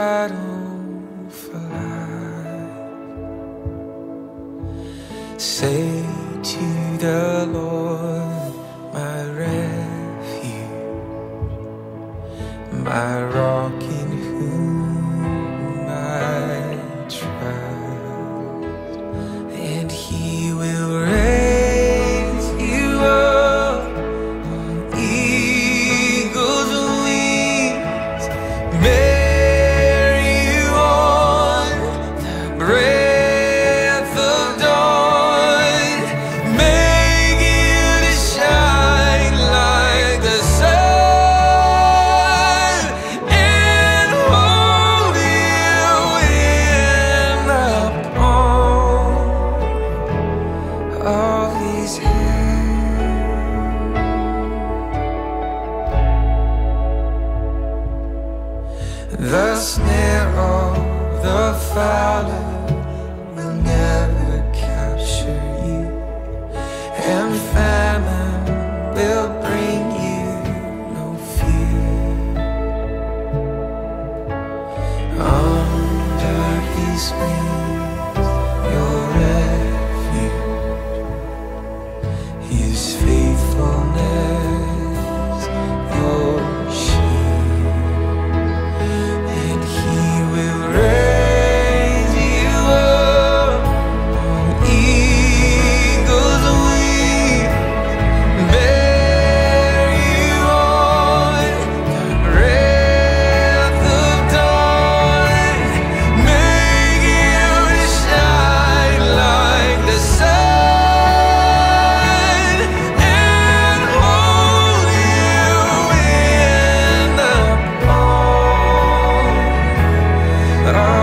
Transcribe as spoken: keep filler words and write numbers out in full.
battle for life. Say to the Lord, my refuge, my rock in whom I trust, and He will raise you up on eagle's wings, bear you on the breath of dawn, make you to shine like the sun, and hold you in the palm of His hand. The snare of the fowler will never capture you, and famine will bring you no fear. Under His wings, your refuge, His faithfulness, your shield, and He will raise you up on eagle's wings, bear you on the breath of dawn, make you to shine like the sun, and hold you in the palm of